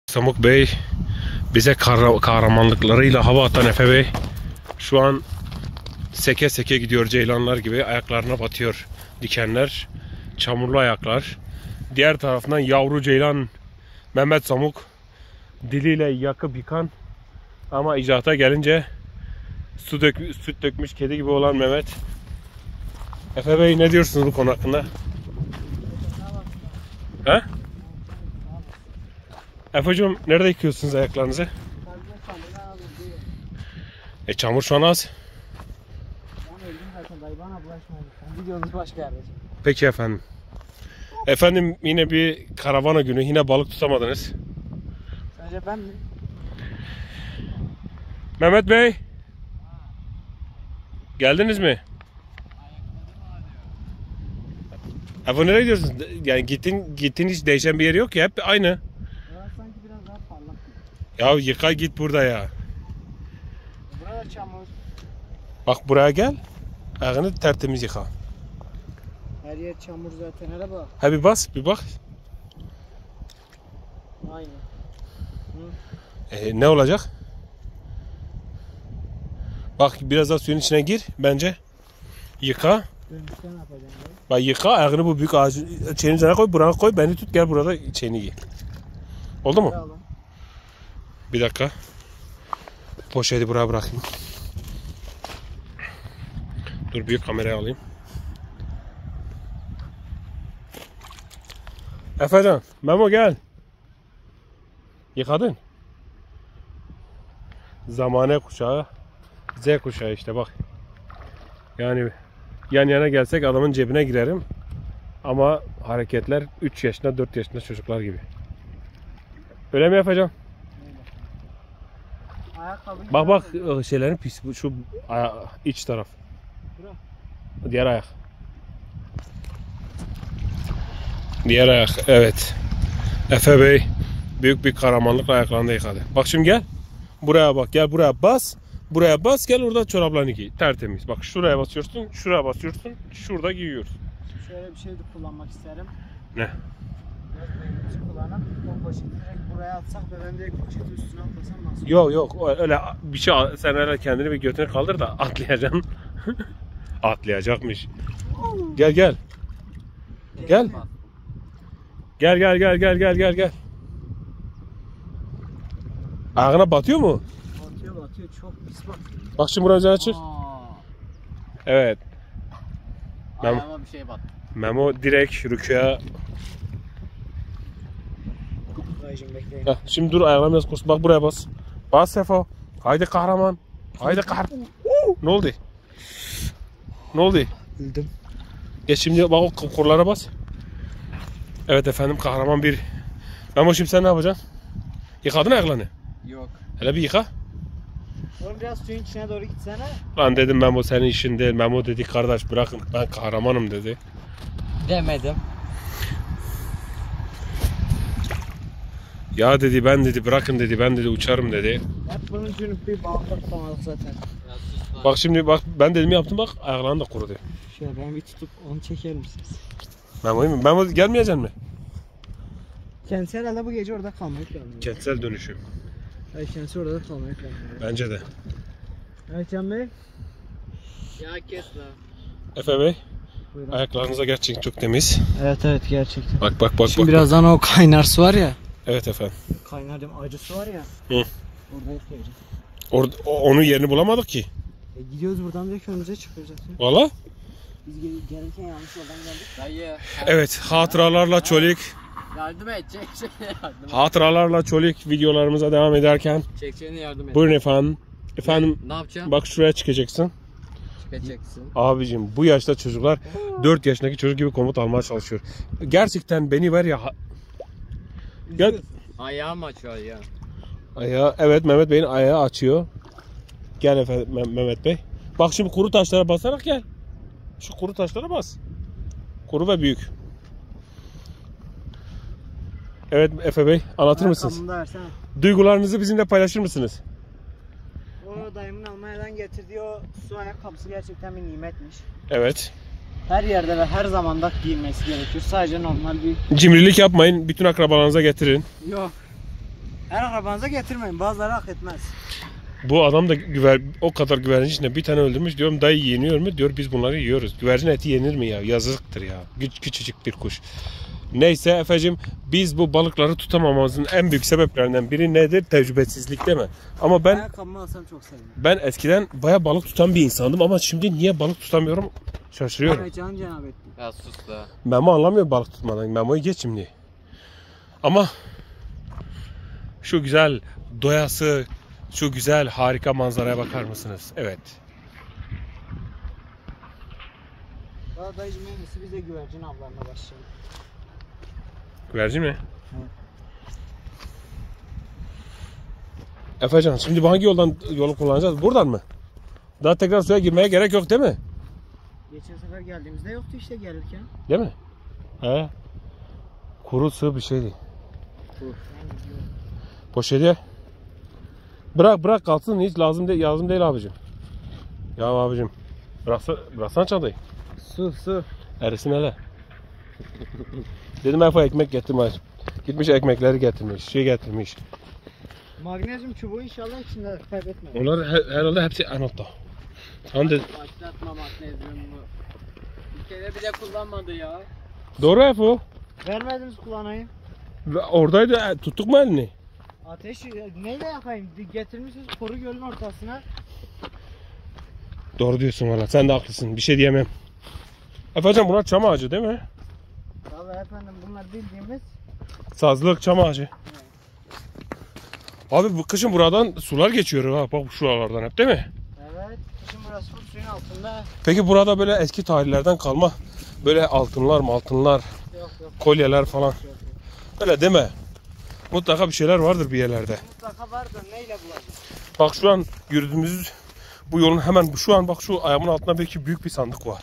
Samuk Bey bize kahramanlıklarıyla hava atan Efe Bey şu an seke seke gidiyor, ceylanlar gibi ayaklarına batıyor dikenler, çamurlu ayaklar. Diğer taraftan yavru ceylan Mehmet Samuk diliyle yakıp yıkan ama icraata gelince süt dökmüş kedi gibi olan Mehmet. Efe Bey ne diyorsunuz bu konu hakkında? He? Efe'cim nerede yıkıyorsunuz ayaklarınızı? Çamur şu an az. Peki efendim. Efendim yine bir karavana günü, yine balık tutamadınız. Sadece ben mi? Mehmet Bey. Geldiniz mi? Efe nereye gidiyorsunuz? Yani gittin hiç değişen bir yeri yok ya, hep aynı. Ya sanki biraz daha parlak. Ya yıka git burada ya. Burada çamur. Bak buraya gel. Ayağını tertemiz yıka. Her yer çamur zaten, hele bak. Ha bir bas, bir bak. Aynen. Ne olacak? Bak biraz daha suyun içine gir bence. Yıka. Dönüşte ne yapacağım? Bak yıka, ayağını bu büyük ağacın çeyinin üzerine koy, buraya koy, beni tut, gel burada çeyini giy. Oldu mu? Tamam. Bir dakika. Poşeti buraya bırakayım. Dur büyük kamerayı alayım. Efecan, Memo gel. Yıkadın. Zamane kuşağı, Z kuşağı işte bak. Yani yan yana gelsek adamın cebine girerim. Ama hareketler 3 yaşında 4 yaşında çocuklar gibi. Öyle mi Efecan? Bak bak şeylerin pis, şu iç taraf. Diğer ayak. Diğer ayak, evet. Efe Bey büyük bir kahramanlıkla ayaklarını yıkadı. Bak şimdi gel. Buraya bak, gel buraya bas. Buraya bas, gel orada çoraplarını giy. Tertemiz. Bak şuraya basıyorsun, şuraya basıyorsun, şurada giyiyorsun. Şöyle bir şey de kullanmak isterim. Ne? Kullanıp o poşeti direkt buraya atsak ve ben direkt poşeti üstüne atlasam nasıl? Yok öyle bir şey, sen öyle kendini bir götüne kaldır da atlayacaksın. Atlayacakmış. Gel. Gel. Gel. Ayağına batıyor mu? Batıyor çok pis bak. Bak şimdi buraya açır. Evet. Ayağıma bir şey battı. Memo direkt rüküya. Şimdi dur, ayağına biraz koş. Bak buraya bas. Bas Sefo. Haydi kahraman. Haydi kahraman. Ne oldu? Ne oldu? Öldüm. Geç şimdi bak o kurlara bas. Evet efendim, kahraman bir. Memo şimdi sen ne yapacaksın? Yıkadın ayaklarını. Yok. Hele bir yıka. Oğlum biraz suyun içine doğru gitsene. Lan dedim Memo senin işin değil. Memo dedi kardeş bırakın, ben kahramanım dedi. Demedim. Ya dedi ben dedi bırakın dedi, ben dedi uçarım dedi. Hep bunun için bir balık tutamadık zaten. Bak şimdi bak ben dedim yaptım, bak ayaklarını da kurudu. Şöyle ben bir tutup onu çeker misiniz? Memo gelmeyeceksin mi? Kendisi herhalde bu gece orada kalmayı planlıyor. Kentsel dönüşüm. Hayır, kendisi orada kalmayı planlıyor. Bence de. Evet Can Bey. Ya kes lan. Efe Bey. Buyurun. Ayaklarınıza gerçekten çok temiz. Evet gerçekten. Bak. Şimdi birazdan o kaynar su var ya. Evet efendim. Kaynar diyorum, acı su var ya. Hı. Orada yıkayacağız. Onun yerini bulamadık ki. Gidiyoruz buradan direkt önümüze çıkıyoruz zaten. Valla. Biz gelirken yanlış yoldan geldik. Dayı. Evet, hatıralarla Çolik. Yardım et, yardım et. Hatıralarla Çolik videolarımıza devam ederken. Çekeceğine yardım et. Buyurun efendim. Efendim Ne yapacağım? bak şuraya çıkacaksın. Çıkacaksın. Abicim bu yaşta çocuklar 4 yaşındaki çocuk gibi komut almaya çalışıyor. Gerçekten beni var ya. Gel. Ayağım açıyor ya. Ayağı, evet Mehmet Bey'in ayağı açıyor. Gel efendim Mehmet Bey. Bak şimdi kuru taşlara basarak gel. Şu kuru taşlara bas. Kuru ve büyük. Evet Efe Bey, anlatır mısınız? Duygularınızı bizimle paylaşır mısınız? O dayımın Almanya'dan getirdiği o su ayakkabısı gerçekten bir nimetmiş. Evet. Her yerde ve her zamanda giyilmesi gerekiyor. Sadece normal bir... Cimrilik yapmayın. Bütün akrabalarınıza getirin. Yok. Her arabanıza getirmeyin. Bazıları hak etmez. Bu adam da o kadar güvercin içinde bir tane öldürmüş. Diyorum dayı yeniyor mu? Diyor biz bunları yiyoruz. Güvercin eti yenir mi ya? Yazıktır ya. Küçücük bir kuş. Neyse efendim, biz bu balıkları tutamamamızın en büyük sebeplerinden biri nedir? Tecrübesizlik değil mi? Ama Ayakkabımı alsam çok sevinirim. ben eskiden baya balık tutan bir insandım ama şimdi niye balık tutamıyorum şaşırıyorum. Evet, can cenab etti. Ya sus da. Memo anlamıyor balık tutmadan. Memo'yu geç şimdi. Ama şu güzel doyası, şu güzel harika manzaraya bakar mısınız? Evet. Daha dayıcım en iyisi biz de güvercin avlarına başlayalım. Güvercin mi? Efecan, şimdi hangi yolu kullanacağız? Buradan mı? Daha tekrar suya girmeye gerek yok değil mi? Geçen sefer geldiğimizde yoktu işte gelirken. Değil mi? He. Kuru sığ bir şeydi. Poşete. Bırak kalsın, hiç lazım değil abicim. Ya abicim, bıraksana çantayı. Su. Erisin hele. Dedim Efe ekmek getirmiş. Gitmiş ekmekleri getirmiş. Magnezyum çubuğu inşallah içinde kaybetmez. Onlar herhalde hepsi anotta. Başlatma magnezyumunu. Bir kere bile kullanmadı ya. Doğru Efe. Vermediniz kullanayım. Oradaydı, tuttuk mu elini? Ateş neyle yakayım? Getirmişsiniz koru gölün ortasına. Doğru diyorsun valla, sen de haklısın, bir şey diyemem. Efendim bunlar çam ağacı değil mi? Vallahi efendim bunlar bildiğimiz. Sazlık çam ağacı. Abi bu kışın buradan sular geçiyor ha, bak şuralardan hep değil mi? Evet. Kışın burası full suyun altında. Peki burada böyle eski tarihlerden kalma böyle altınlar, Yok. kolyeler falan Yok. öyle deme. Mutlaka bir şeyler vardır bir yerlerde. Mutlaka vardır, neyle bulacağız? Bak şu an yürüdüğümüz bu yolun hemen şu an bak şu ayağımın altında belki büyük bir sandık var.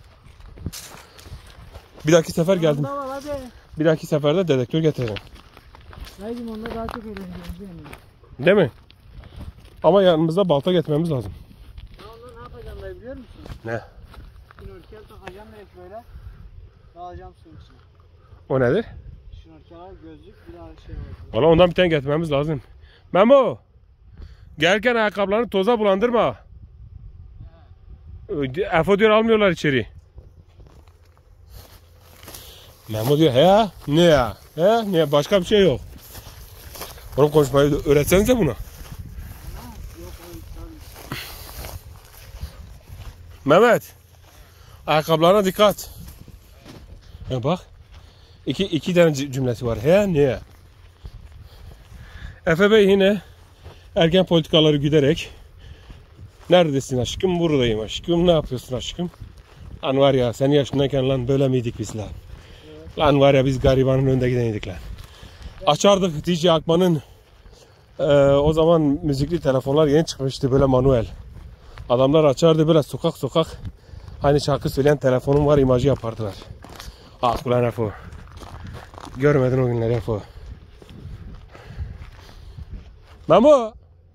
Bir dahaki sefer geldim. Onda var hadi. Bir dahaki seferde dedektör getireceğim. Dayıcım onda daha çok eğleneceğiz değil mi? Değil mi? Ama yanımızda balta getirmemiz lazım. Ya onda ne yapacağım dayı biliyor musun? Ne? Şnorkel takacağım direkt böyle. Dalacağım suyun içine. O nedir? Şnorkel al, gözlük, bir daha şey var. Valla ondan bir tane getirmemiz lazım. Memo! Gelirken ayakkabılarını toza bulandırma. Efo diyor almıyorlar içeri. Memo diyor he ne ya? He ne, başka bir şey yok. Oğlum konuşmayı öğretsenize buna. Yok o tabii. Mehmet. Ayakkabılarına dikkat. Ya bak. İki tane cümlesi var. He ne? Efe Bey yine erken politikaları güderek neredesin aşkım? Buradayım aşkım. Ne yapıyorsun aşkım? Lan var ya senin yaşındayken lan böyle miydik biz lan? Lan var ya biz garibanın önünde gideniydik lan. Açardık DJ Akman'ın o zaman müzikli telefonlar yeni çıkmıştı böyle manuel. Adamlar açardı böyle sokak hani şarkı söyleyen telefonum var imajı yapardılar. Ah ulan Efo. Görmedin o günleri Efo. Memo.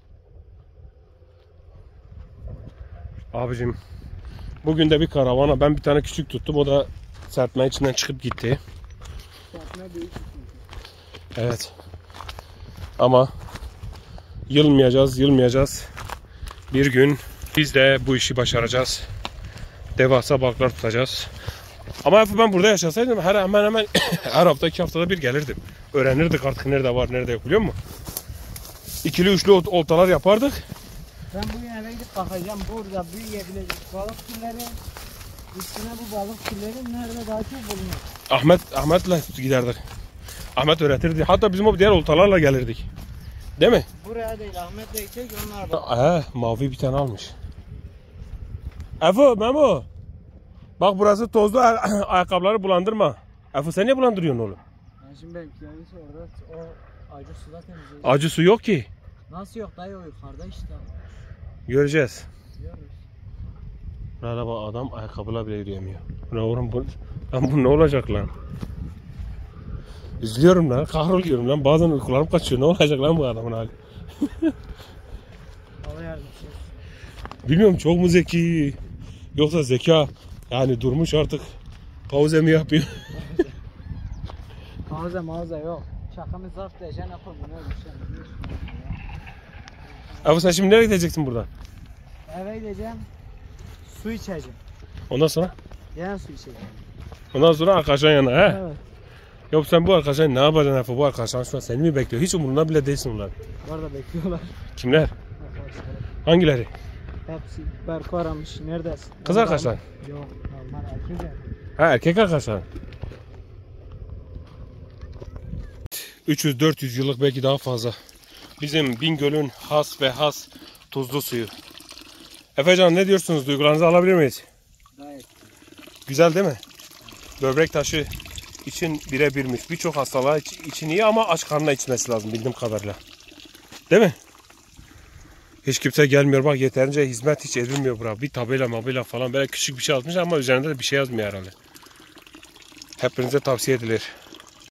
Abicim bugün de bir karavana ben bir tane küçük tuttum, o da serpmenin içinden çıkıp gitti. Serpme büyük. Evet. Ama yılmayacağız. Bir gün biz de bu işi başaracağız. Devasa balıklar tutacağız. Ama ben burada yaşasaydım hemen her hafta 2 haftada bir gelirdim. Öğrenirdik artık nerede var nerede yok biliyor musun? İkili üçlü oltalar yapardık. Ben bugün eve gidip bakacağım burada büyüyebilecek balık türleri. Üstüne bu balık türleri nerede daha çok bulunuyor. Ahmet'le giderdik. Ahmet öğretirdi. Hatta bizim o diğer oltalarla gelirdik. Değil mi? Buraya değil Ahmet'le gidecek onlar da. Mavi bir tane almış. Efo, Memo. Bak burası tozlu, ayakkabıları bulandırma. Efo sen niye bulandırıyorsun oğlum? Ben şimdi benimkileri orada o acı suda temizleyeceğim. Acı su yok ki. Nasıl yok dayı, o yukarıda işte. Göreceğiz. Diyoruz. Burada bak adam ayakkabıla bile yürüyemiyor. Bu ne oğlum bu? Lan bu ne olacak lan? Üzülüyorum lan, kahroluyorum lan. Bazen uykularım kaçıyor. Ne olacak lan bu adamın hali? Allah yardımcısı. Bilmiyorum, çok mu zeki? Yoksa zeka yani durmuş artık. Pauze mi yapıyor? Mağaza yok. Şakamız zarf diyeceksin yapalım. Ne bir şey. Abi sen şimdi nereye gideceksin buradan? Eve gideceğim. Su içeceğim. Ondan sonra? Yine su içeceğim. Ondan sonra arkadaşın yanına he? Evet. Yok sen bu arkadaşın ne yapacaksın Efe? Bu arkadaşlar şu an seni mi bekliyor? Hiç umurunda bile değilsin bunlar. Bu arada bekliyorlar. Kimler? Arkadaşlar. Hangileri? Hepsi Berko aramış. Neredesin? Kız arkadaşlar. Yok. Normal erkek yani. Ha erkek arkadaşlar. 300-400 yıllık belki daha fazla. Bizim Bingöl'ün has ve has tuzlu suyu. Efecan ne diyorsunuz? Duygularınızı alabilir miyiz? Gayet. Güzel değil mi? Böbrek taşı için birebirmiş. Birçok hastalığa için iyi ama aç karnına içmesi lazım bildiğim kadarıyla. Değil mi? Hiç kimse gelmiyor. Bak yeterince hizmet hiç edilmiyor bura. Bir tabela falan böyle küçük bir şey yazmış ama üzerinde de bir şey yazmıyor herhalde. Hepinize tavsiye edilir.